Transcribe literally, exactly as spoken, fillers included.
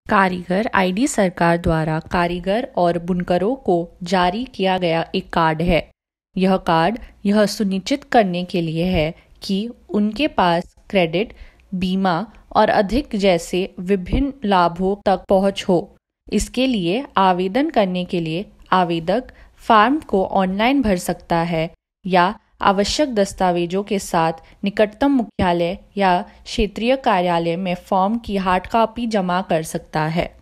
कारीगर आईडी सरकार द्वारा कारीगर और बुनकरों को जारी किया गया एक कार्ड है। यह कार्ड यह सुनिश्चित करने के लिए है कि उनके पास क्रेडिट, बीमा और अधिक जैसे विभिन्न लाभों तक पहुंच हो। इसके लिए आवेदन करने के लिए आवेदक फॉर्म को ऑनलाइन भर सकता है या आवश्यक दस्तावेजों के साथ निकटतम मुख्यालय या क्षेत्रीय कार्यालय में फॉर्म की हार्ड कॉपी जमा कर सकता है।